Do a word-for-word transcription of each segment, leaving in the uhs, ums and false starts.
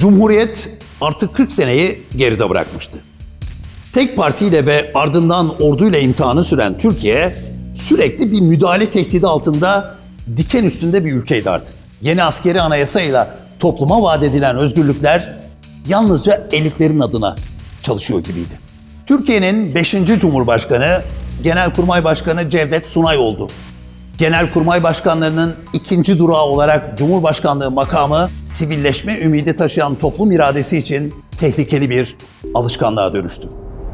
Cumhuriyet artık kırk seneyi geride bırakmıştı. Tek partiyle ve ardından orduyla imtihanı süren Türkiye sürekli bir müdahale tehdidi altında diken üstünde bir ülkeydi artık. Yeni askeri anayasayla topluma vaat edilen özgürlükler yalnızca elitlerin adına çalışıyor gibiydi. Türkiye'nin beşinci Cumhurbaşkanı Genelkurmay Başkanı Cevdet Sunay oldu. Genelkurmay Başkanlarının ikinci durağı olarak Cumhurbaşkanlığı makamı sivilleşme ümidi taşıyan toplum iradesi için tehlikeli bir alışkanlığa dönüştü.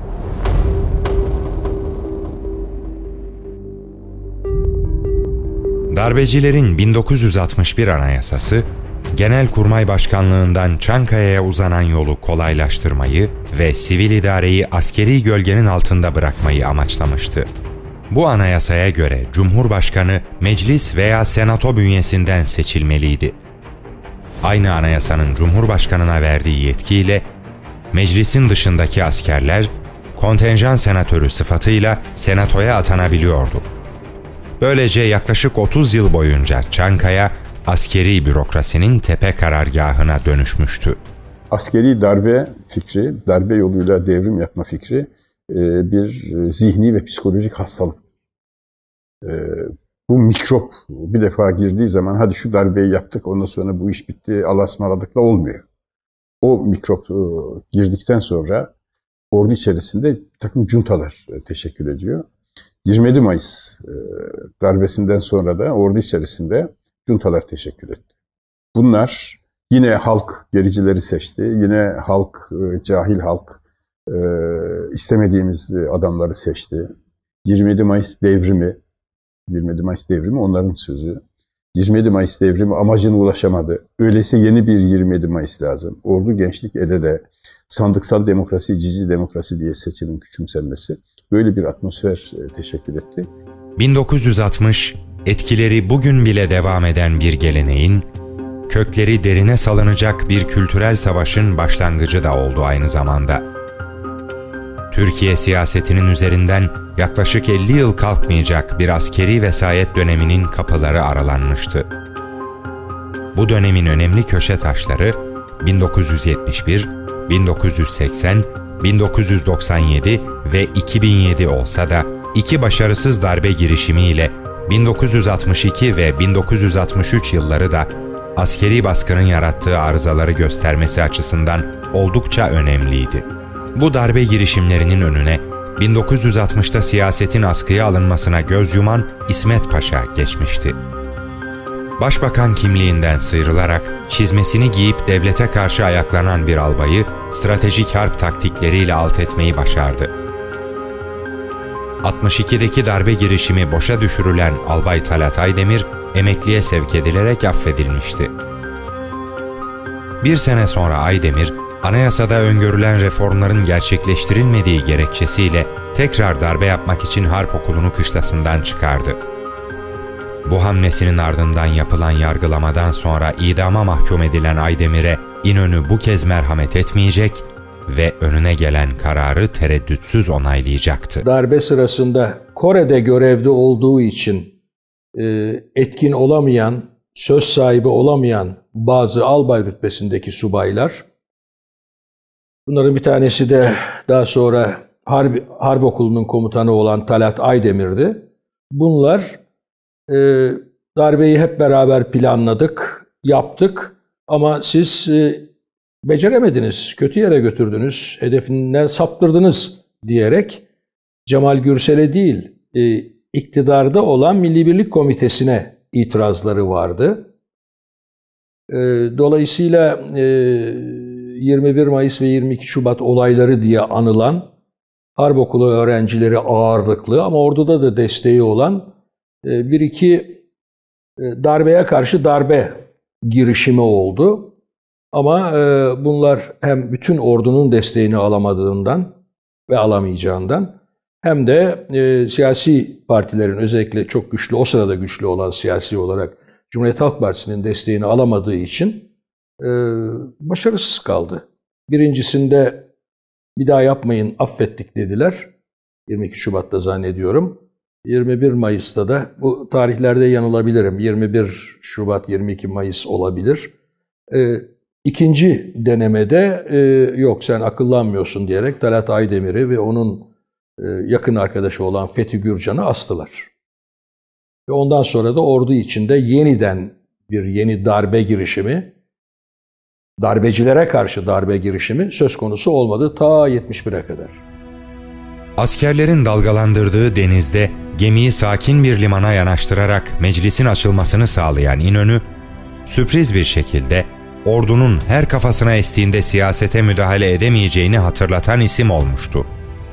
Darbecilerin bin dokuz yüz altmış bir Anayasası, Genelkurmay Başkanlığından Çankaya'ya uzanan yolu kolaylaştırmayı ve sivil idareyi askeri gölgenin altında bırakmayı amaçlamıştı. Bu anayasaya göre Cumhurbaşkanı meclis veya senato bünyesinden seçilmeliydi. Aynı anayasanın Cumhurbaşkanına verdiği yetkiyle meclisin dışındaki askerler kontenjan senatörü sıfatıyla senatoya atanabiliyordu. Böylece yaklaşık otuz yıl boyunca Çankaya askeri bürokrasinin tepe karargahına dönüşmüştü. Askeri darbe fikri, darbe yoluyla devrim yapma fikri bir zihni ve psikolojik hastalık. Bu mikrop bir defa girdiği zaman hadi şu darbeyi yaptık ondan sonra bu iş bitti Allah'a ısmarladıkla olmuyor. O mikrop girdikten sonra ordu içerisinde bir takım cuntalar teşekkül ediyor. yirmi yedi Mayıs darbesinden sonra da ordu içerisinde cuntalar teşekkül etti. Bunlar yine halk gericileri seçti, yine halk, cahil halk istemediğimiz adamları seçti. yirmi yedi Mayıs devrimi, yirmi yedi Mayıs devrimi onların sözü. yirmi yedi Mayıs devrimi amacına ulaşamadı. Öyleyse yeni bir yirmi yedi Mayıs lazım. Ordu gençlik el ele, sandıksal demokrasi, cici demokrasi diye seçimin küçümsenmesi böyle bir atmosfer teşekkür etti. bin dokuz yüz altmış, etkileri bugün bile devam eden bir geleneğin, kökleri derine salınacak bir kültürel savaşın başlangıcı da oldu aynı zamanda. Türkiye siyasetinin üzerinden yaklaşık elli yıl kalkmayacak bir askeri vesayet döneminin kapıları aralanmıştı. Bu dönemin önemli köşe taşları bin dokuz yüz yetmiş bir, bin dokuz yüz seksen, bin dokuz yüz doksan yedi ve iki bin yedi olsa da iki başarısız darbe girişimiyle bin dokuz yüz altmış iki ve bin dokuz yüz altmış üç yılları da askeri baskının yarattığı arızaları göstermesi açısından oldukça önemliydi. Bu darbe girişimlerinin önüne bin dokuz yüz altmışta siyasetin askıya alınmasına göz yuman İsmet Paşa geçmişti. Başbakan kimliğinden sıyrılarak çizmesini giyip devlete karşı ayaklanan bir albayı stratejik harp taktikleriyle alt etmeyi başardı. altmış ikideki darbe girişimi boşa düşürülen Albay Talat Aydemir emekliye sevk edilerek affedilmişti. Bir sene sonra Aydemir, anayasada öngörülen reformların gerçekleştirilmediği gerekçesiyle tekrar darbe yapmak için harp okulunu kışlasından çıkardı. Bu hamlesinin ardından yapılan yargılamadan sonra idama mahkum edilen Aydemir'e İnönü bu kez merhamet etmeyecek ve önüne gelen kararı tereddütsüz onaylayacaktı. Darbe sırasında Kore'de görevde olduğu için e, etkin olamayan, söz sahibi olamayan bazı albay rütbesindeki subaylar, bunların bir tanesi de daha sonra Harp, Harp Okulu'nun komutanı olan Talat Aydemir'di. Bunlar e, darbeyi hep beraber planladık, yaptık ama siz e, beceremediniz, kötü yere götürdünüz, hedefinden saptırdınız diyerek Cemal Gürsel'e değil, e, iktidarda olan Milli Birlik Komitesi'ne itirazları vardı. E, dolayısıyla e, yirmi bir Mayıs ve yirmi iki Şubat olayları diye anılan Harp Okulu öğrencileri ağırlıklı ama orduda da desteği olan e, bir iki e, darbeye karşı darbe girişimi oldu. Ama e, bunlar hem bütün ordunun desteğini alamadığından ve alamayacağından hem de e, siyasi partilerin özellikle çok güçlü, o sırada güçlü olan siyasi olarak Cumhuriyet Halk Partisi'nin desteğini alamadığı için e, başarısız kaldı. Birincisinde bir daha yapmayın, affettik dediler. yirmi iki Şubat'ta zannediyorum. yirmi bir Mayıs'ta da, bu tarihlerde yanılabilirim, yirmi bir Şubat, yirmi iki Mayıs olabilir. E, İkinci denemede e, yok sen akıllanmıyorsun diyerek Talat Aydemir'i ve onun e, yakın arkadaşı olan Fethi Gürcan'ı astılar. Ve ondan sonra da ordu içinde yeniden bir yeni darbe girişimi, darbecilere karşı darbe girişimi söz konusu olmadı ta yetmiş bire kadar. Askerlerin dalgalandırdığı denizde gemiyi sakin bir limana yanaştırarak meclisin açılmasını sağlayan İnönü, sürpriz bir şekilde ordunun her kafasına estiğinde siyasete müdahale edemeyeceğini hatırlatan isim olmuştu.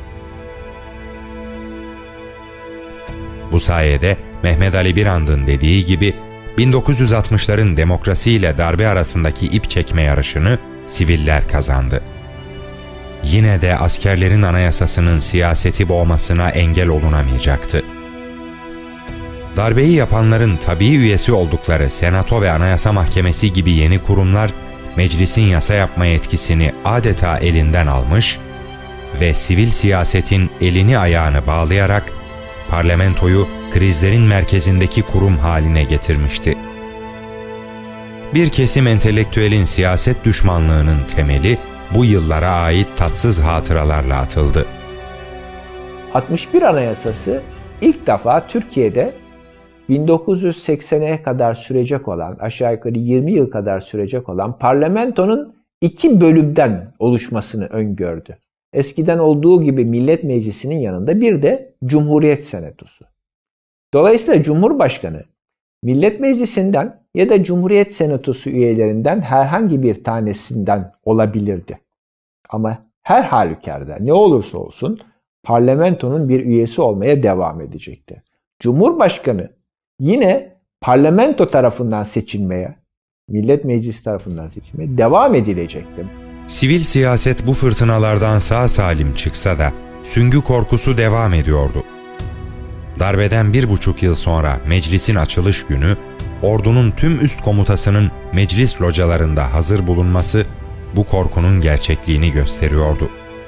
Bu sayede Mehmet Ali Birand'ın dediği gibi bin dokuz yüz altmışların demokrasiyle darbe arasındaki ip çekme yarışını siviller kazandı. Yine de askerlerin anayasasının siyaseti boğmasına engel olunamayacaktı. Darbeyi yapanların tabii üyesi oldukları Senato ve Anayasa Mahkemesi gibi yeni kurumlar meclisin yasa yapma yetkisini adeta elinden almış ve sivil siyasetin elini ayağını bağlayarak parlamentoyu krizlerin merkezindeki kurum haline getirmişti. Bir kesim entelektüelin siyaset düşmanlığının temeli bu yıllara ait tatsız hatıralarla atıldı. altmış bir Anayasası ilk defa Türkiye'de bin dokuz yüz seksene kadar sürecek olan, aşağı yukarı yirmi yıl kadar sürecek olan parlamentonun iki bölümden oluşmasını öngördü. Eskiden olduğu gibi Millet Meclisi'nin yanında bir de Cumhuriyet Senatosu. Dolayısıyla Cumhurbaşkanı Millet Meclisi'nden ya da Cumhuriyet Senatosu üyelerinden herhangi bir tanesinden olabilirdi. Ama her halükarda ne olursa olsun parlamentonun bir üyesi olmaya devam edecekti. Cumhurbaşkanı yine parlamento tarafından seçilmeye, Millet Meclisi tarafından seçilmeye devam edilecekti. Sivil siyaset bu fırtınalardan sağ salim çıksa da süngü korkusu devam ediyordu. Darbeden bir buçuk yıl sonra meclisin açılış günü, ordunun tüm üst komutasının meclis localarında hazır bulunması bu korkunun gerçekliğini gösteriyordu.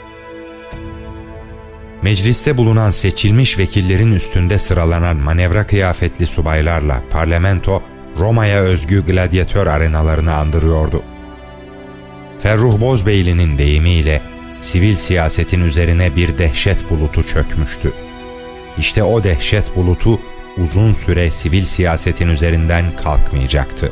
Mecliste bulunan seçilmiş vekillerin üstünde sıralanan manevra kıyafetli subaylarla parlamento, Roma'ya özgü gladyatör arenalarını andırıyordu. Ferruh Bozbeyli'nin deyimiyle sivil siyasetin üzerine bir dehşet bulutu çökmüştü. İşte o dehşet bulutu uzun süre sivil siyasetin üzerinden kalkmayacaktı.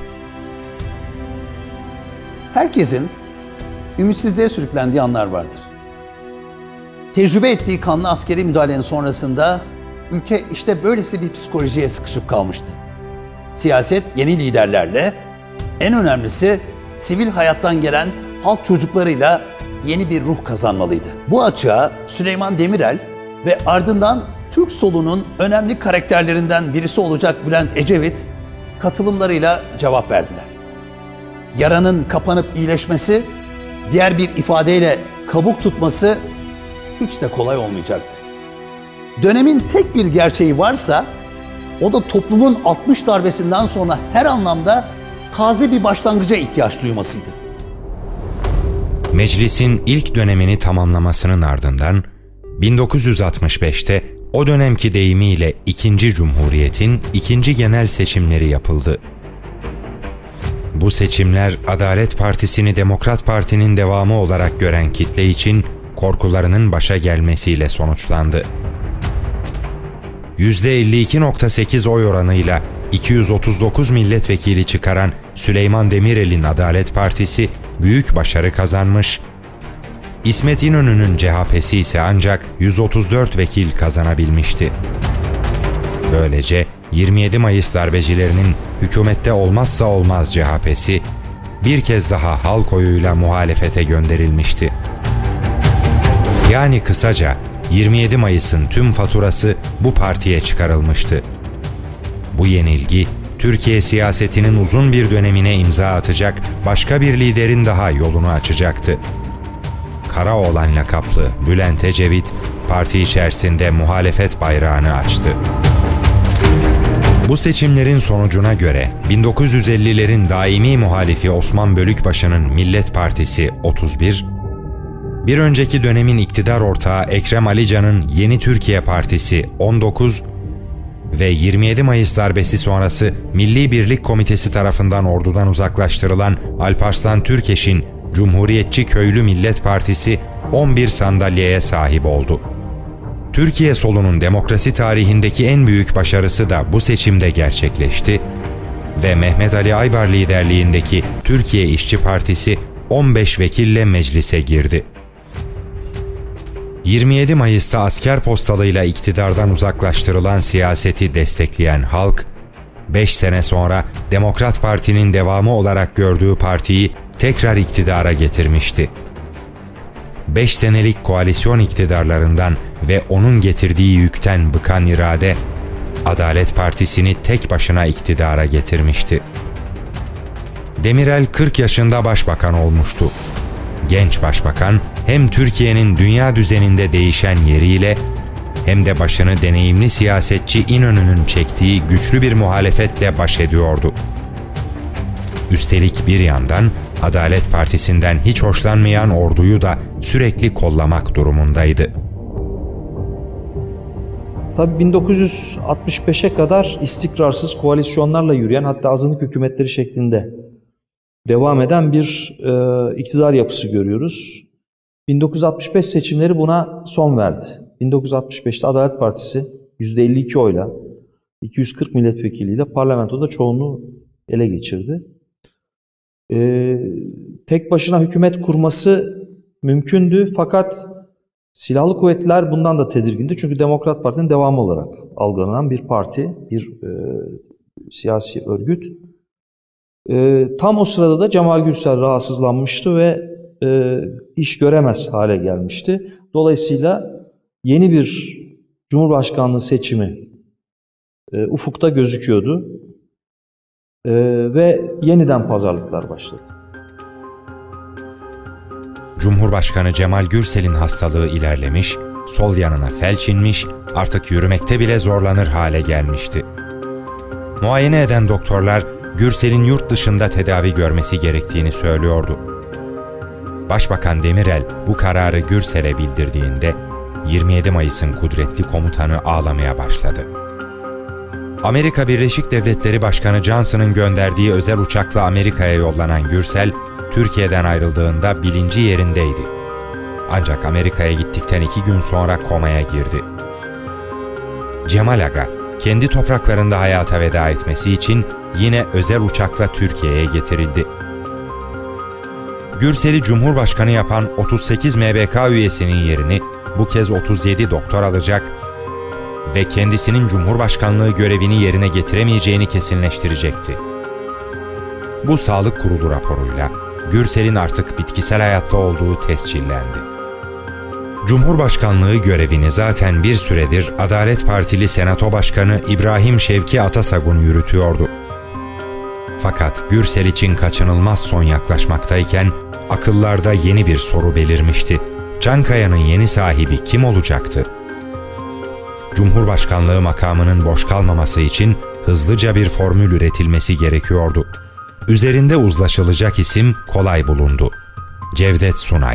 Herkesin ümitsizliğe sürüklendiği anlar vardır. Tecrübe ettiği kanlı askeri müdahalenin sonrasında ülke işte böylesi bir psikolojiye sıkışıp kalmıştı. Siyaset yeni liderlerle, en önemlisi sivil hayattan gelen halk çocuklarıyla yeni bir ruh kazanmalıydı. Bu açığa Süleyman Demirel ve ardından Türk solunun önemli karakterlerinden birisi olacak Bülent Ecevit katılımlarıyla cevap verdiler. Yaranın kapanıp iyileşmesi, diğer bir ifadeyle kabuk tutması hiç de kolay olmayacaktı. Dönemin tek bir gerçeği varsa o da toplumun altmış darbesinden sonra her anlamda taze bir başlangıca ihtiyaç duymasıydı. Meclisin ilk dönemini tamamlamasının ardından bin dokuz yüz altmış beşte o dönemki deyimiyle ikinci Cumhuriyet'in ikinci genel seçimleri yapıldı. Bu seçimler Adalet Partisi'ni Demokrat Parti'nin devamı olarak gören kitle için korkularının başa gelmesiyle sonuçlandı. yüzde elli iki nokta sekiz oy oranıyla iki yüz otuz dokuz milletvekili çıkaran Süleyman Demirel'in Adalet Partisi büyük başarı kazanmış, İsmet İnönü'nün C H P'si ise ancak yüz otuz dört vekil kazanabilmişti. Böylece yirmi yedi Mayıs darbecilerinin hükümette olmazsa olmaz C H P'si bir kez daha halk oyuyla muhalefete gönderilmişti. Yani kısaca yirmi yedi Mayıs'ın tüm faturası bu partiye çıkarılmıştı. Bu yenilgi Türkiye siyasetinin uzun bir dönemine imza atacak başka bir liderin daha yolunu açacaktı. Karaoğlan lakaplı Bülent Ecevit parti içerisinde muhalefet bayrağını açtı. Bu seçimlerin sonucuna göre bin dokuz yüz ellilerin daimi muhalifi Osman Bölükbaşı'nın Millet Partisi otuz bir, bir önceki dönemin iktidar ortağı Ekrem Ali Can'ın Yeni Türkiye Partisi on dokuz, ve yirmi yedi Mayıs darbesi sonrası Milli Birlik Komitesi tarafından ordudan uzaklaştırılan Alparslan Türkeş'in Cumhuriyetçi Köylü Millet Partisi on bir sandalyeye sahip oldu. Türkiye solunun demokrasi tarihindeki en büyük başarısı da bu seçimde gerçekleşti ve Mehmet Ali Aybar liderliğindeki Türkiye İşçi Partisi on beş vekille meclise girdi. yirmi yedi Mayıs'ta asker postalıyla iktidardan uzaklaştırılan siyaseti destekleyen halk, beş sene sonra Demokrat Parti'nin devamı olarak gördüğü partiyi tekrar iktidara getirmişti. beş senelik koalisyon iktidarlarından ve onun getirdiği yükten bıkan irade, Adalet Partisi'ni tek başına iktidara getirmişti. Demirel kırk yaşında başbakan olmuştu. Genç başbakan hem Türkiye'nin dünya düzeninde değişen yeriyle hem de başını deneyimli siyasetçi İnönü'nün çektiği güçlü bir muhalefetle baş ediyordu. Üstelik bir yandan Adalet Partisi'nden hiç hoşlanmayan orduyu da sürekli kollamak durumundaydı. Tabii bin dokuz yüz altmış beşe kadar istikrarsız koalisyonlarla yürüyen, hatta azınlık hükümetleri şeklinde devam eden bir e, iktidar yapısı görüyoruz. bin dokuz yüz altmış beş seçimleri buna son verdi. bin dokuz yüz altmış beşte Adalet Partisi yüzde elli iki oyla iki yüz kırk milletvekiliyle parlamentoda çoğunluğu ele geçirdi. E, tek başına hükümet kurması mümkündü, fakat silahlı kuvvetler bundan da tedirgindi. Çünkü Demokrat Parti'nin devamı olarak algılanan bir parti, bir e, siyasi örgüt. E, tam o sırada da Cemal Gürsel rahatsızlanmıştı ve e, iş göremez hale gelmişti. Dolayısıyla yeni bir Cumhurbaşkanlığı seçimi e, ufukta gözüküyordu e, ve yeniden pazarlıklar başladı. Cumhurbaşkanı Cemal Gürsel'in hastalığı ilerlemiş, sol yanına felç inmiş, artık yürümekte bile zorlanır hale gelmişti. Muayene eden doktorlar Gürsel'in yurt dışında tedavi görmesi gerektiğini söylüyordu. Başbakan Demirel bu kararı Gürsel'e bildirdiğinde yirmi yedi Mayıs'ın kudretli komutanı ağlamaya başladı. Amerika Birleşik Devletleri Başkanı Johnson'ın gönderdiği özel uçakla Amerika'ya yollanan Gürsel, Türkiye'den ayrıldığında bilinci yerindeydi. Ancak Amerika'ya gittikten iki gün sonra komaya girdi. Cemal Aga, kendi topraklarında hayata veda etmesi için yine özel uçakla Türkiye'ye getirildi. Gürsel'i Cumhurbaşkanı yapan otuz sekiz M B K üyesinin yerini bu kez otuz yedi doktor alacak ve kendisinin Cumhurbaşkanlığı görevini yerine getiremeyeceğini kesinleştirecekti. Bu Sağlık Kurulu raporuyla Gürsel'in artık bitkisel hayatta olduğu tescillendi. Cumhurbaşkanlığı görevini zaten bir süredir Adalet Partili Senato Başkanı İbrahim Şevki Atasagun yürütüyordu. Fakat Gürsel için kaçınılmaz son yaklaşmaktayken akıllarda yeni bir soru belirmişti. Çankaya'nın yeni sahibi kim olacaktı? Cumhurbaşkanlığı makamının boş kalmaması için hızlıca bir formül üretilmesi gerekiyordu. Üzerinde uzlaşılacak isim kolay bulundu. Cevdet Sunay.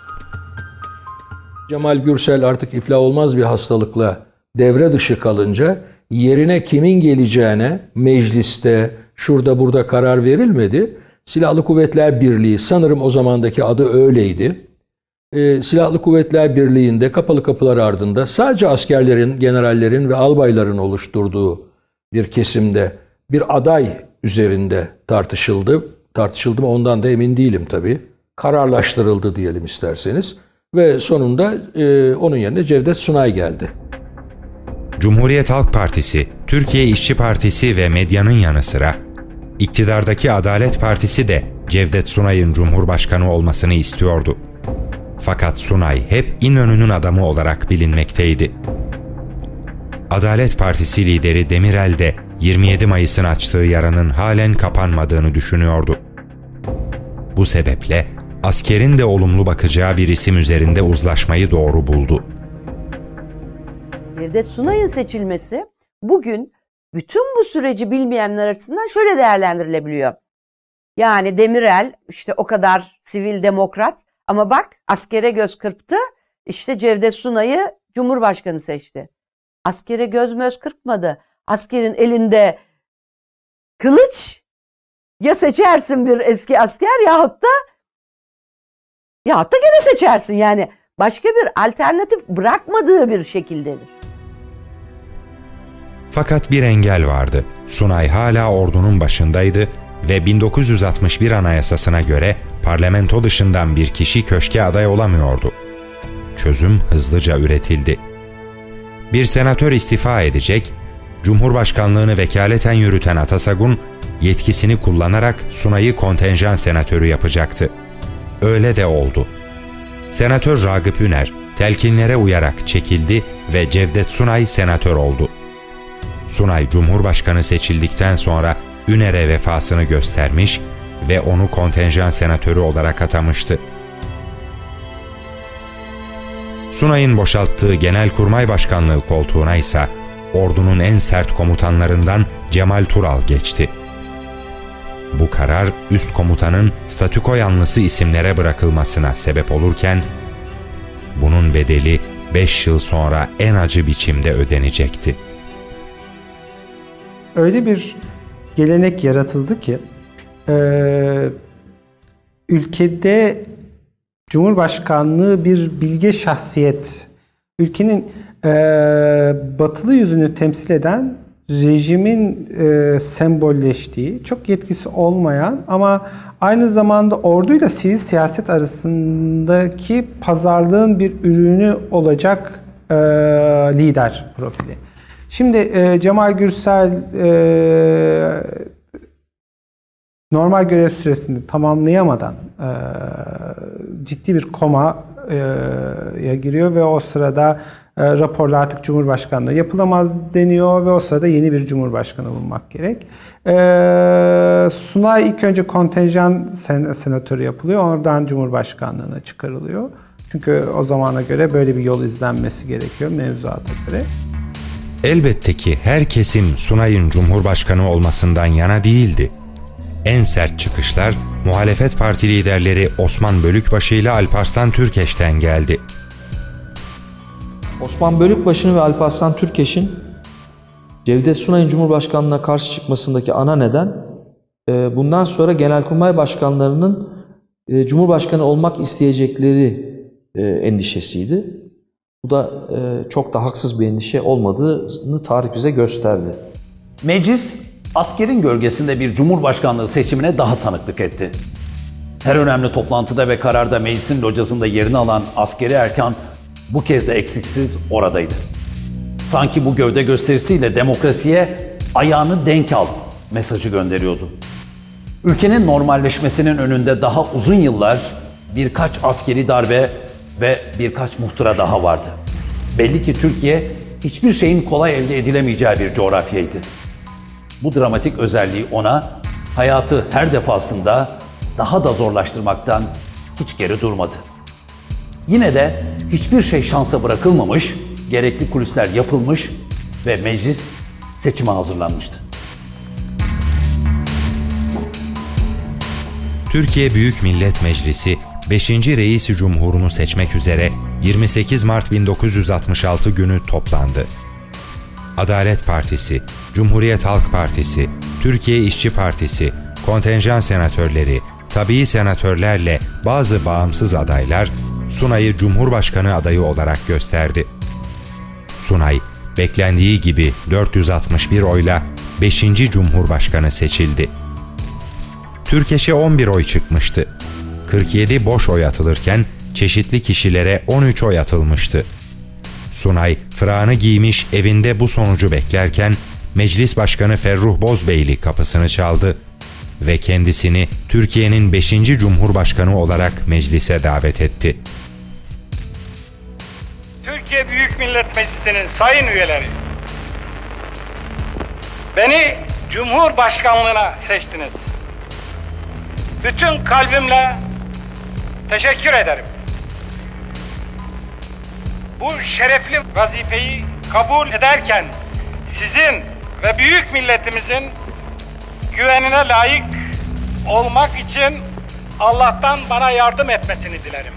Cemal Gürsel artık iflah olmaz bir hastalıkla devre dışı kalınca yerine kimin geleceğine mecliste, şurada burada karar verilmedi. Silahlı Kuvvetler Birliği, sanırım o zamandaki adı öyleydi. Ee, Silahlı Kuvvetler Birliği'nde kapalı kapılar ardında sadece askerlerin, generallerin ve albayların oluşturduğu bir kesimde bir aday üzerinde tartışıldı. Tartışıldı mı ondan da emin değilim tabii. Kararlaştırıldı diyelim isterseniz. Ve sonunda e, onun yerine Cevdet Sunay geldi. Cumhuriyet Halk Partisi, Türkiye İşçi Partisi ve medyanın yanı sıra iktidardaki Adalet Partisi de Cevdet Sunay'ın Cumhurbaşkanı olmasını istiyordu. Fakat Sunay hep İnönü'nün adamı olarak bilinmekteydi. Adalet Partisi lideri Demirel de yirmi yedi Mayıs'ın açtığı yaranın halen kapanmadığını düşünüyordu. Bu sebeple askerin de olumlu bakacağı bir isim üzerinde uzlaşmayı doğru buldu. Cevdet Sunay'ın seçilmesi bugün bütün bu süreci bilmeyenler açısından şöyle değerlendirilebiliyor. Yani Demirel işte o kadar sivil demokrat ama bak askere göz kırptı, işte Cevdet Sunay'ı Cumhurbaşkanı seçti. Askere göz möz kırpmadı. askerin elinde kılıç, ya seçersin bir eski asker yahut da yahut da gene seçersin. Yani başka bir alternatif bırakmadığı bir şekildedir. Fakat bir engel vardı. Sunay hala ordunun başındaydı ve bin dokuz yüz altmış bir Anayasasına göre parlamento dışından bir kişi köşke aday olamıyordu. Çözüm hızlıca üretildi. Bir senatör istifa edecek, Cumhurbaşkanlığını vekaleten yürüten Atasagun, yetkisini kullanarak Sunay'ı kontenjan senatörü yapacaktı. Öyle de oldu. Senatör Ragıp Üner, telkinlere uyarak çekildi ve Cevdet Sunay senatör oldu. Sunay Cumhurbaşkanı seçildikten sonra Üner'e vefasını göstermiş ve onu kontenjan senatörü olarak atamıştı. Sunay'ın boşalttığı Genelkurmay Başkanlığı koltuğuna ise ordunun en sert komutanlarından Cemal Tural geçti. Bu karar üst komutanın statüko yanlısı isimlere bırakılmasına sebep olurken, bunun bedeli beş yıl sonra en acı biçimde ödenecekti. Öyle bir gelenek yaratıldı ki, e, ülkede Cumhurbaşkanlığı bir bilge şahsiyet, ülkenin e, batılı yüzünü temsil eden, rejimin e, sembolleştiği, çok yetkisi olmayan ama aynı zamanda orduyla sivil siyaset arasındaki pazarlığın bir ürünü olacak e, lider profili. Şimdi e, Cemal Gürsel e, normal görev süresini tamamlayamadan e, ciddi bir komaya giriyor ve o sırada e, raporla artık Cumhurbaşkanlığı yapılamaz deniyor ve o sırada yeni bir Cumhurbaşkanı bulmak gerek. E, Sunay ilk önce kontenjan sen, senatörü yapılıyor, oradan Cumhurbaşkanlığına çıkarılıyor. Çünkü o zamana göre böyle bir yol izlenmesi gerekiyor mevzuata göre. Elbette ki her kesim Sunay'ın Cumhurbaşkanı olmasından yana değildi. En sert çıkışlar muhalefet parti liderleri Osman Bölükbaşı ile Alparslan Türkeş'ten geldi. Osman Bölükbaşı'nın ve Alparslan Türkeş'in Cevdet Sunay'ın Cumhurbaşkanlığına karşı çıkmasındaki ana neden bundan sonra Genelkurmay Başkanlarının Cumhurbaşkanı olmak isteyecekleri endişesiydi. Bu da çok da haksız bir endişe olmadığını tarih bize gösterdi. Meclis, askerin gölgesinde bir cumhurbaşkanlığı seçimine daha tanıklık etti. Her önemli toplantıda ve kararda meclisin locasında yerini alan askeri erkan bu kez de eksiksiz oradaydı. Sanki bu gövde gösterisiyle demokrasiye ayağını denk al mesajı gönderiyordu. Ülkenin normalleşmesinin önünde daha uzun yıllar birkaç askeri darbe ve birkaç muhtıra daha vardı. Belli ki Türkiye hiçbir şeyin kolay elde edilemeyeceği bir coğrafyaydı. Bu dramatik özelliği ona hayatı her defasında daha da zorlaştırmaktan hiç geri durmadı. Yine de hiçbir şey şansa bırakılmamış, gerekli kulisler yapılmış ve meclis seçime hazırlanmıştı. Türkiye Büyük Millet Meclisi beşinci Reis-i Cumhur'unu seçmek üzere yirmi sekiz Mart bin dokuz yüz altmış altı günü toplandı. Adalet Partisi, Cumhuriyet Halk Partisi, Türkiye İşçi Partisi, kontenjan senatörleri, tabii senatörlerle bazı bağımsız adaylar Sunay'ı Cumhurbaşkanı adayı olarak gösterdi. Sunay, beklendiği gibi dört yüz altmış bir oyla beşinci Cumhurbaşkanı seçildi. Türkeş'e on bir oy çıkmıştı. kırk yedi boş oy atılırken çeşitli kişilere on üç oy atılmıştı. Sunay, fırağını giymiş evinde bu sonucu beklerken Meclis Başkanı Ferruh Bozbeyli kapısını çaldı ve kendisini Türkiye'nin beşinci Cumhurbaşkanı olarak meclise davet etti. Türkiye Büyük Millet Meclisi'nin sayın üyeleri, beni Cumhurbaşkanlığına seçtiniz. Bütün kalbimle teşekkür ederim. Bu şerefli vazifeyi kabul ederken sizin ve büyük milletimizin güvenine layık olmak için Allah'tan bana yardım etmesini dilerim.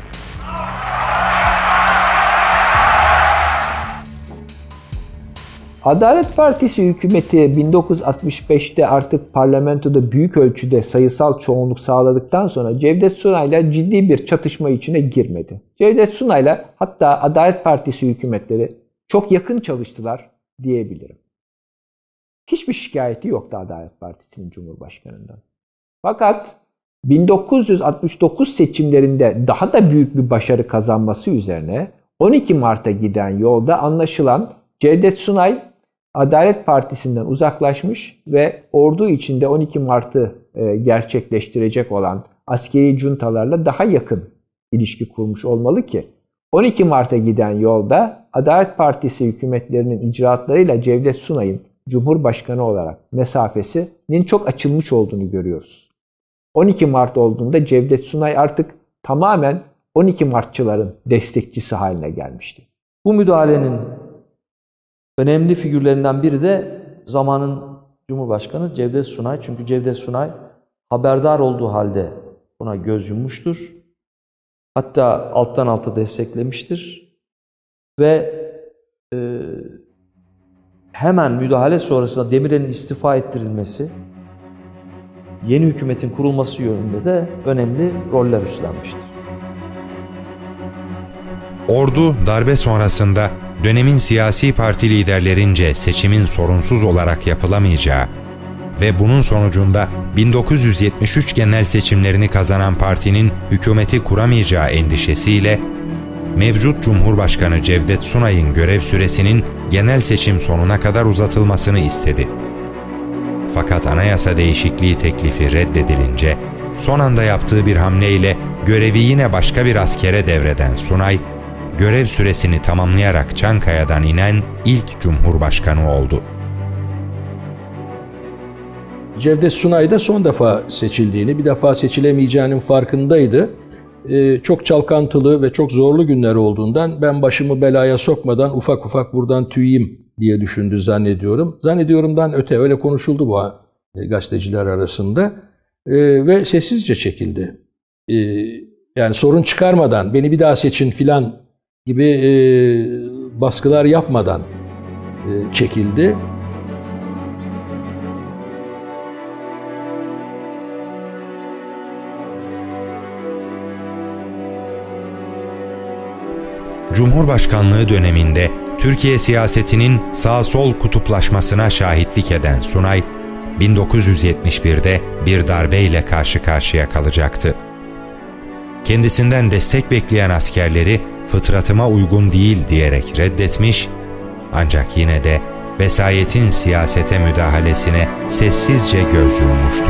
Adalet Partisi hükümeti bin dokuz yüz altmış beşte artık parlamentoda büyük ölçüde sayısal çoğunluk sağladıktan sonra Cevdet Sunay'la ciddi bir çatışma içine girmedi. Cevdet Sunay'la hatta Adalet Partisi hükümetleri çok yakın çalıştılar diyebilirim. Hiçbir şikayeti yoktu Adalet Partisi'nin Cumhurbaşkanı'ndan. Fakat bin dokuz yüz altmış dokuz seçimlerinde daha da büyük bir başarı kazanması üzerine on iki Mart'a giden yolda anlaşılan Cevdet Sunay Adalet Partisi'nden uzaklaşmış ve ordu içinde on iki Mart'ı gerçekleştirecek olan askeri juntalarla daha yakın ilişki kurmuş olmalı ki on iki Mart'a giden yolda Adalet Partisi hükümetlerinin icraatlarıyla Cevdet Sunay'ın Cumhurbaşkanı olarak mesafesinin çok açılmış olduğunu görüyoruz. on iki Mart olduğunda Cevdet Sunay artık tamamen on iki Martçıların destekçisi haline gelmişti. Bu müdahalenin önemli figürlerinden biri de zamanın Cumhurbaşkanı Cevdet Sunay. Çünkü Cevdet Sunay haberdar olduğu halde buna göz yummuştur. Hatta alttan alta desteklemiştir. Ve e, hemen müdahale sonrasında Demirel'in istifa ettirilmesi, yeni hükümetin kurulması yönünde de önemli roller üstlenmiştir. Ordu darbe sonrasında dönemin siyasi parti liderlerince seçimin sorunsuz olarak yapılamayacağı ve bunun sonucunda bin dokuz yüz yetmiş üç genel seçimlerini kazanan partinin hükümeti kuramayacağı endişesiyle mevcut Cumhurbaşkanı Cevdet Sunay'ın görev süresinin genel seçim sonuna kadar uzatılmasını istedi. Fakat anayasa değişikliği teklifi reddedilince son anda yaptığı bir hamleyle görevi yine başka bir askere devreden Sunay, görev süresini tamamlayarak Çankaya'dan inen ilk Cumhurbaşkanı oldu. Cevdet Sunay da son defa seçildiğini, bir defa seçilemeyeceğinin farkındaydı. Ee, çok çalkantılı ve çok zorlu günler olduğundan ben başımı belaya sokmadan ufak ufak buradan tüyeyim diye düşündü zannediyorum. Zannediyorumdan öte öyle konuşuldu bu e, gazeteciler arasında e, ve sessizce çekildi. E, yani sorun çıkarmadan, beni bir daha seçin filan gibi e, baskılar yapmadan e, çekildi. Cumhurbaşkanlığı döneminde Türkiye siyasetinin sağ-sol kutuplaşmasına şahitlik eden Sunay, bin dokuz yüz yetmiş birde bir darbeyle karşı karşıya kalacaktı. Kendisinden destek bekleyen askerleri fıtratıma uygun değil diyerek reddetmiş, ancak yine de vesayetin siyasete müdahalesine sessizce göz yummuştu.